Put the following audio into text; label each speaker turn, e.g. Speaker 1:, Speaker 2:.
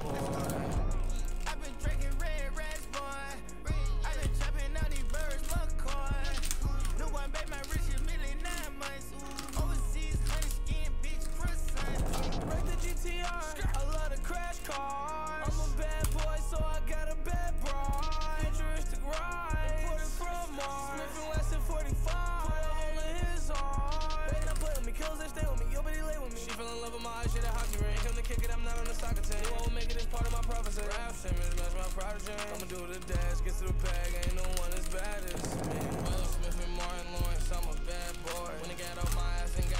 Speaker 1: I've been drinking red rats, boy. I've been chopping out these birds, McCoy. New one, babe, my rich is nearly 9 months. Overseas, honey skin, bitch, croissant. Break the GTR, I love the crash cars. I'm a bad boy, so I got a bad bride. Futuristic ride, imported from Mars. Smith and Wesson 45, put a hole in his heart. Better not play with me, kills they stay with me, yo, but he lay with me. She fell in love with my eyes, shit a hockey ring. Come to kick it, I'm not on the soccer team. You won't make it, it's part of my prophecy. Ralph Simmons, match my prodigy. I'ma do the dash, get to the bag, ain't no one as bad as me. Will Smith and Martin Lawrence, I'm a bad boy. When he got off my ass and got